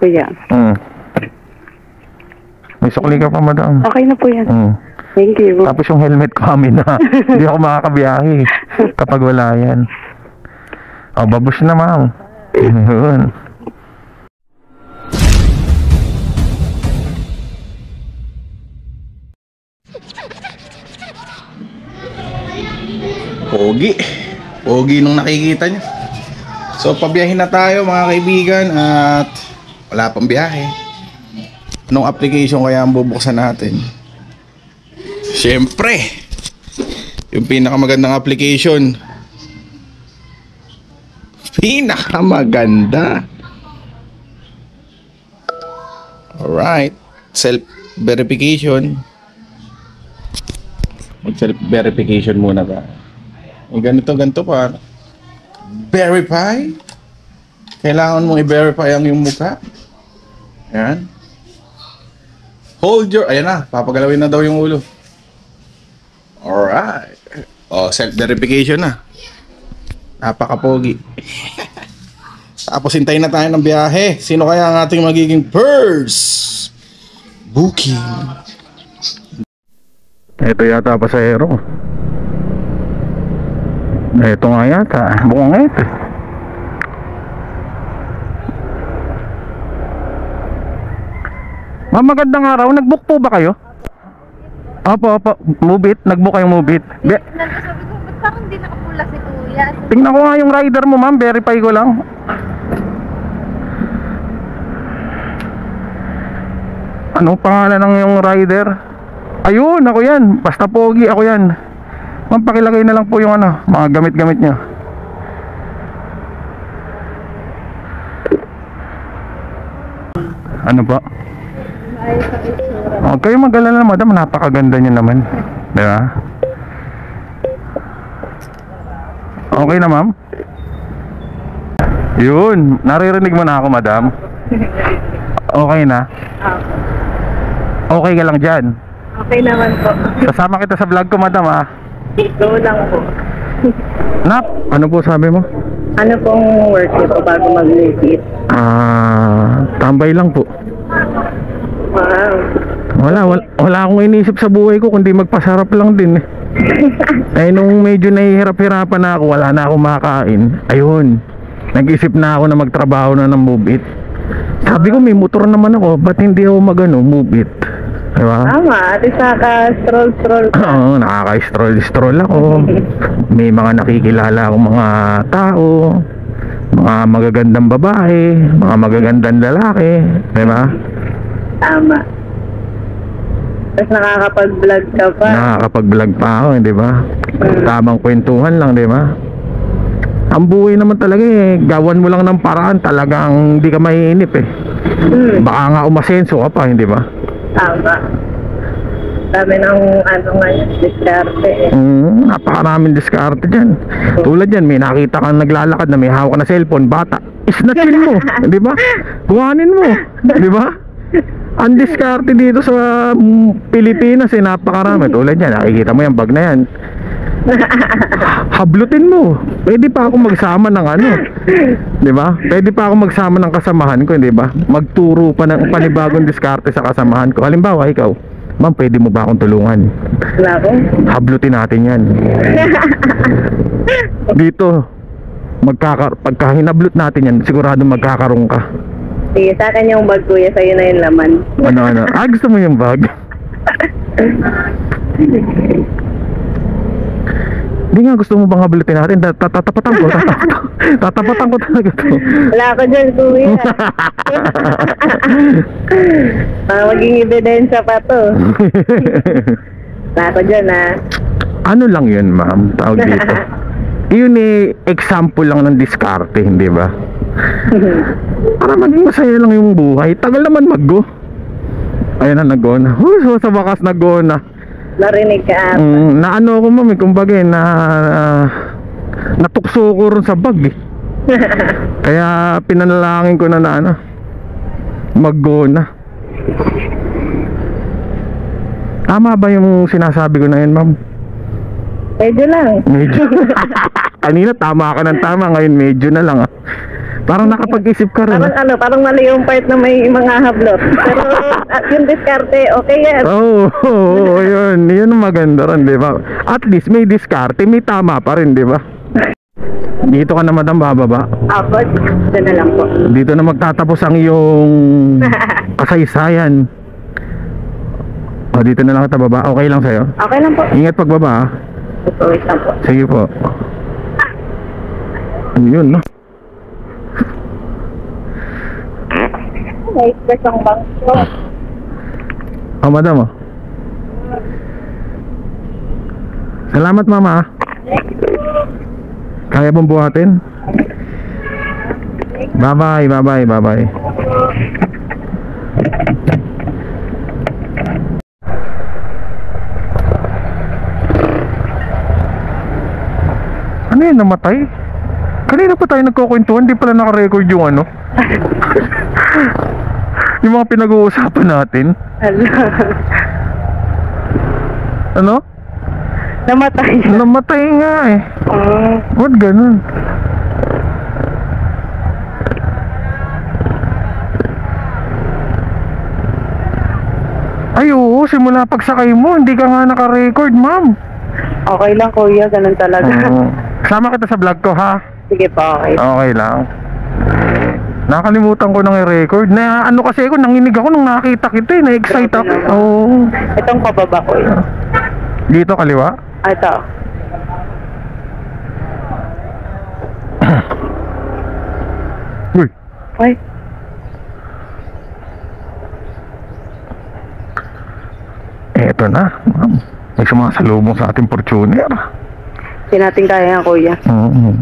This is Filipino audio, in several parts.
Kuya. May sukli ka pa, madam. Okay na po yan. Thank you. Tapos yung helmet ko amin na. Hindi ako makakabiyahe kapag wala yan. O, babush na, ma'am. Yun. Pogi. Pogi nung nakikita nyo. So, pabiyahin na tayo mga kaibigan at wala pang biyahe. Anong application kaya ang bubuksan natin? Siyempre, yung pinakamagandang application. Pinakamaganda. Alright. Self-verification. Mag-self-verification muna ba? Ganito pa. Verify. Kailangan mong i-verify ang iyong mukha. Ayan. Hold your... Ayan na. Papagalawin na daw yung ulo. Alright. O, self-verification na. Napaka-pogi. Tapos hintayin na tayo ng biyahe. Sino kaya ang ating magiging first booking? Ito yata pasahero. Ito nga yata. Mukhang ito. Ma'am, magandang araw. Nag-book po ba kayo? Opo. Move it. Nag-book kayong move it. Sabi ko, ba't parang hindi nakapula si Kuya? Tingnan ko nga yung rider mo, ma'am. Verify ko lang. Anong pangalan ng yung rider? Ayun, ako yan. Basta pogi, ako yan. Ma'am, pakilagay na lang po yung ano, mga gamit-gamit nyo. Ano ba? Huwag kayo mag-alala, madam. Napakaganda nyo naman. Diba? Okay na, ma'am? Yun. Naririnig mo na ako, madam. Okay na? Okay ka lang dyan? Okay naman po. Kasama kita sa vlog ko, madam, ah. Go lang po. Nap, ano po sabi mo? Ano pong work niyo po bago mag-legit? Tambay lang po. Wow. Wala akong inisip sa buhay ko kundi magpasarap lang din eh. Eh nung medyo nahihirap-hirapan na ako, wala na akong makakain. Ayun, nag-isip na ako na magtrabaho na ng Move It. Sabi ko may motor naman ako, ba't hindi ako Move It? Diba? Tama, at isa ka stroll ka. Oo, nakaka-stroll ako. May mga nakikilala akong mga tao, mga magagandang babae, mga magagandang lalaki. Diba? Tama. Tapos nakakapag-vlog ka pa. Nakakapag-vlog pa ako, di ba? Tamang kwentuhan lang, di ba? Ang buhay naman talaga eh, gawan mo lang ng paraan, talagang hindi ka maiinip eh. Baka nga umasenso ka pa, hindi ba? Tama. Dami ng ano ngayon, diskarte eh. Napakaraming diskarte dyan. Tulad yan, may nakita kang naglalakad na may hawak na cellphone, bata, isnatin mo, di ba? Kuhanin mo, di ba? Ang diskarte dito sa Pilipinas eh, napakarami. Tulad yan, nakikita mo yung bag na yan. Hablutin mo. Pwede pa ako magsama ng ano, di ba? Pwede pa ako magsama ng kasamahan ko, di ba? Magturo pa ng panibagong diskarte sa kasamahan ko. Halimbawa, ikaw, ma'am, pwede mo ba akong tulungan? Wala ko. Hablutin natin yan. Dito, pagka hinablot natin yan, sigurado magkakaroon ka. Sige, sa akin yung bag, Kuya, sa'yo na yung laman. Ano? Gusto mo yung bag? Hindi nga, gusto mo bang hablutin natin? Tatapatan ko. Tatapatan ko talaga to. Wala ko dyan, Kuya. Maging ebidensya pa to. Wala ko dyan, ha. Ano lang yun, ma'am? Tawag dito. Yun eh, example lang ng diskarte, hindi ba? Para maging masaya lang yung buhay. Tagal naman mag-go. Ayan na, nag-go na. So, sa wakas nag-go na. Narinig ka ata. Na ano ako, ma'am, kumbaga natukso ko rin sa bag eh. Kaya pinanalangin ko na ano, mag-go na. Tama ba yung sinasabi ko na yun, ma'am? Medyo lang. Medyo. Kanina tama ka ng tama, ngayon medyo na lang ah. Parang nakapag-isip ka rin. Parang mali yung part na may mga hablot. Pero yung diskarte, okay yan. Oo, yun. Yun ang maganda rin, di ba? At least may diskarte, may tama pa rin, di ba? Dito ka na, madam, bababa. Ako, dito na lang po. Dito na magtatapos ang iyong kasaysayan. O, dito na lang kita baba. Okay lang sa'yo? Okay lang po. Ingat pagbaba, ha? Wait lang po. Sige po. Yun, no? May express ang bangko. Madam, oh. Salamat, mama, ah. Kaya bang buhatin? Bye-bye, bye-bye, bye-bye. Ano yun, namatay? Kanina pa tayo nagkukwentuhan, di pala naka-record yung ano. Yung mga pinag-uusapan natin. Ano? Namatay. Namatay nga eh. Ba't ganun? Ay oo, simula pagsakay mo, hindi ka nga naka-record, ma'am. Okay lang kuya, ganun talaga. Oo. Sama kita sa vlog ko, ha? Sige po, okay. Okay lang. Nakalimutan ko nang i-record. Na ano kasi ako, nanginig ako nung nakita kita eh. Na-excite ako. Oo. Itong pababa ko eh. Dito kaliwa? Ito. Uy. Ay, Eto na, ma'am. May sumasalubong sa ating Fortuner. hindi natin kaya yan kuya. Oo.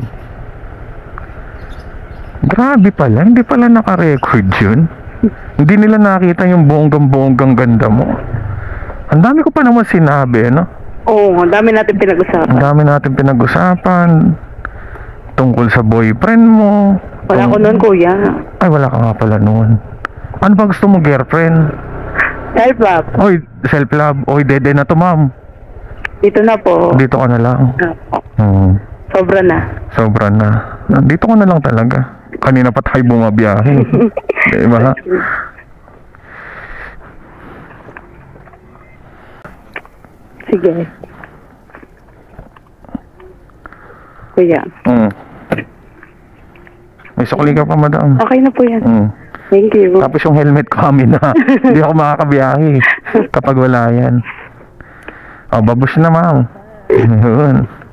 Grabe pala, hindi pala naka-record yun. Hindi nila nakita yung bonggang-bonggang ganda mo. Ang dami ko pa naman sinabi, no? Oo, ang dami natin pinag-usapan. Ang dami natin pinag-usapan tungkol sa boyfriend mo. Wala ko noon kuya. Ay, wala ka nga pala noon. Ano ba gusto mo, girlfriend? Self-love. Oy, self-love. Oy, dede na to, ma'am. Dito na po. Dito ka na lang. Ah, sobra na. Sobra na. Dito ka na lang talaga. Kanina pa tayo bumabiyahe. Diba? Sige. Kuya. May sukli ka pa, madam. Okay na po yan. Thank you. Tapos yung helmet ko amin na. Hindi ako makakabiyahe kapag wala yan. Oh, babus na, ma'am. Yun.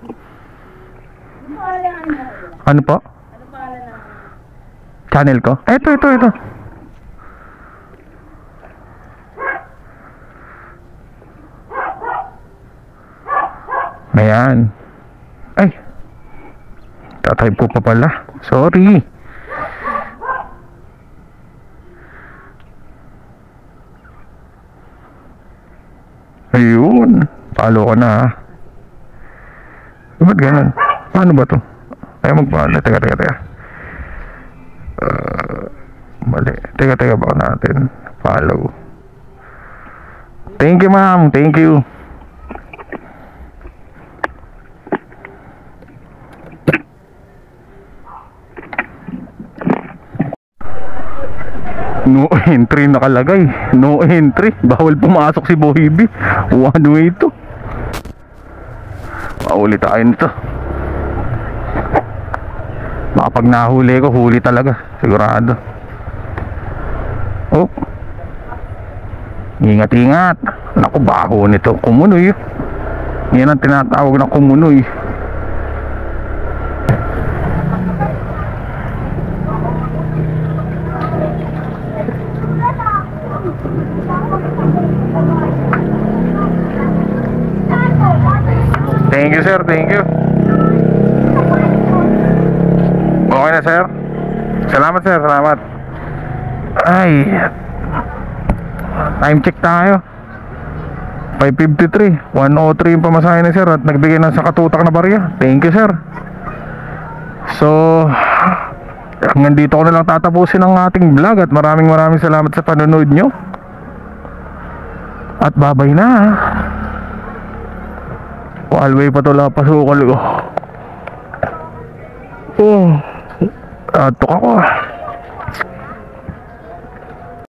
Ano po? Channel ko? Ito. Ayan. Ay. Tatype ko pa pala. Sorry. Ayun. Palo ka na, ha? Ba't ganun? Paano ba to? Ayaw magpala. Teka. Mali. Teka ba natin? Follow. Thank you, ma'am. Thank you. No entry nakalagay. No entry. Bawal pumasok si Bohibi. One way to. Mauli tayo nito. Baka pag nahuli ko, huli talaga. Sigurado. Oh. Ingat. Naku, baho nito. Kumunoy. Yan ang tinatawag na kumunoy. Thank you, sir. Thank you. Okay na, sir. Salamat, sir. Salamat. Ay. Time check tayo. 5:53. 1:03 yung pamasahe ni sir at nagbigay na sa katutak na barya. Thank you, sir. So, hanggang dito ko na lang tatapusin ang ating vlog at maraming salamat sa panonood nyo. At babay na. Alway pa to la pasukal ko. Oh. Tatok ako ah.